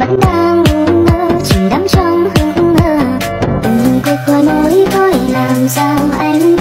vẫn đang ngu ngơ, chỉ đắm trong hững hờ. Từng cuộc qua nỗi thôi làm sao anh